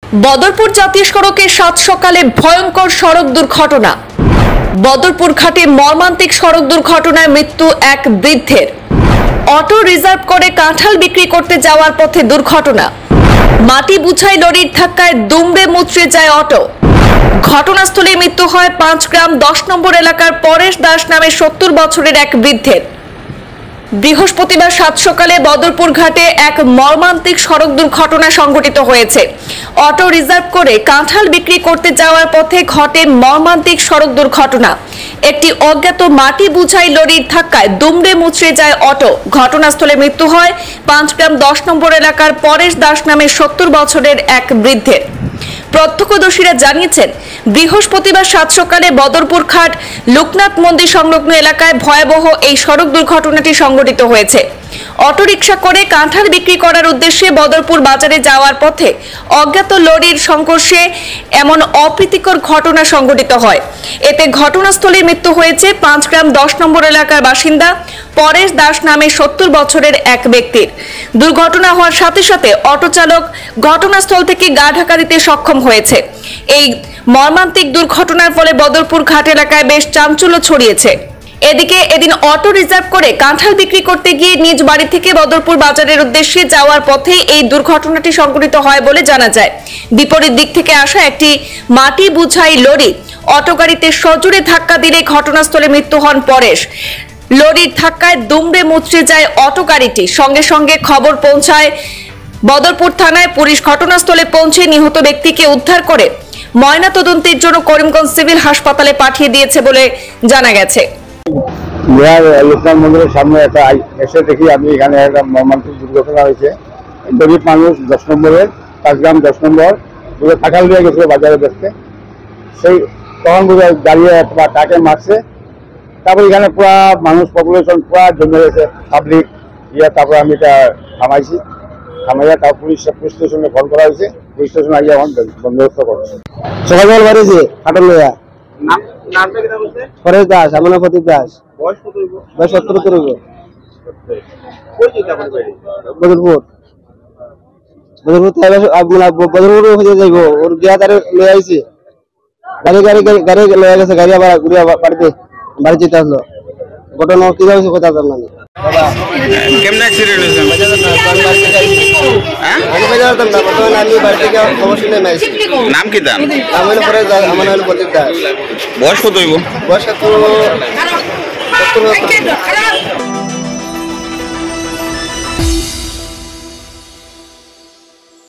বদরপুর জাতীয় সড়কে সাত সকালে ভয়ঙ্কর সড়ক দুর্ঘটনা। বদরপুর ঘাটে মর্মান্তিক সড়ক দুর্ঘটনায় মৃত্যু এক বৃদ্ধের। অটো রিজার্ভ করে কাঁঠাল বিক্রি করতে যাওয়ার পথে দুর্ঘটনা। মাটি বুঝাই লরির ধাক্কায় দুমড়ে মুচড়ে যায় অটো। ঘটনাস্থলে মৃত্যু হয় 5 গ্রাম 10 নম্বর এলাকার পরেশ দাস নামে 70 বছরের এক বৃদ্ধের। বৃহস্পতিবার সাত সকালে বদরপুর ঘাটে এক মর্মান্তিক সড়ক দুর্ঘটনা সংঘটিত হয়েছে। অটো রিজার্ভ করে কাঁঠাল বিক্রি করতে যাওয়ার পথে ঘটে মর্মান্তিক সড়ক দুর্ঘটনা। একটি অজ্ঞাত মাটি বুঝাই লরির ধাক্কায় দুমড়ে মুচড়ে যায় অটো। ঘটনাস্থলে মৃত্যু হয় 5 গ্রাম 10 নম্বর এলাকার পরেশ দাস নামে 70 বছরের এক বৃদ্ধের। প্রত্যক্ষদর্শীরা জানিয়েছেন, বৃহস্পতিবার সাত সকালে বদরপুর ঘাট লোকনাথ মন্দির সংলগ্ন এলাকায় ভয়াবহ এই সড়ক দুর্ঘটনাটি সংঘটিত হয়েছে। অটোরিকশা করে কাঁঠাল বিক্রি করার উদ্দেশ্যে বদরপুর বাজারে যাওয়ার পথে অজ্ঞাত লরির সংঘর্ষে এমন অপ্রীতিকর ঘটনা সংঘটিত হয়। এতে ঘটনাস্থলে মৃত্যু হয়েছে 5 গ্রাম 10 নম্বর এলাকার বাসিন্দা পরেশ দাস নামে 70 বছরের এক ব্যক্তির। দুর্ঘটনা হওয়ার সাথে সাথে অটো চালক ঘটনাস্থল থেকে গা ঢাকা দিতে সক্ষম হয়েছে। এই মর্মান্তিক দুর্ঘটনার ফলে বদরপুর ঘাট এলাকায় বেশ চাঞ্চল্য ছড়িয়েছে। এদিকে এদিন অটো রিজার্ভ করে কাঁঠাল বিক্রি করতে গিয়ে নিজ বাড়ি থেকে বদরপুর বাজারের উদ্দেশ্যে যাওয়ার পথে এই দুর্ঘটনাটি সংঘটিত হয় বলে জানা যায়। বিপরীত দিক থেকে আসা একটি মাটি বুঝাই লরি অটো গাড়িতে সজোরে ধাক্কা দিলে ঘটনাস্থলে মৃত্যু হন পরেশ। লরির ধাক্কায় দুমড়ে মুচড়ে যায় অটো গাড়িটি। সঙ্গে সঙ্গে খবর পৌঁছায় বদরপুর থানায়। পুলিশ ঘটনাস্থলে পৌঁছে নিহত ব্যক্তিকে উদ্ধার করে ময়নাতদন্তের জন্য করিমগঞ্জ সিভিল হাসপাতালে পাঠিয়ে দিয়েছে বলে জানা গেছে। লোকনাথ মন্দিরের সামনে এসে দেখি আমি এখানে একটা মর্মান্তিক দুর্ঘটনা হয়েছে। গরিব মানুষ 10 নম্বরের 5 গ্রাম 10 নম্বর কাঁঠাল নিয়ে গেছিল বাজারে দেখতে, সেই তখন দাঁড়িয়ে বা তাকে মারছে। তারপর এখানে পুরা মানুষ পপুলেশন পুরা জমে গেছে, পাবলিক তারপর আমি এটা থামাইছি, থামাইয়া তার পুলিশ স্টেশনে ফোন করা হয়েছে। পুলিশ স্টেশন আগে এখন বন্দোবস্ত করছে। সকাল বাড়িয়েছে কাঁঠাল লইয়া। পরেশ দাস, আমার নাম প্রদীপ দাস। বয়স 70 করব। বদরপুর বদরপুর হয়ে যাইব। ওর বিয়া তারে লয়ে আইছি, গাড়ি লয়ে গেছে। গাড়ি আবার ঘুরিয়া বাড়ি যেতে আসলো। ঘটনা কি হয়েছে কথা জানলাম না। কেমন অ্যাক্সিডেন্ট হয়েছে? নাম কি দাম? বয়স কত হইব? বয়স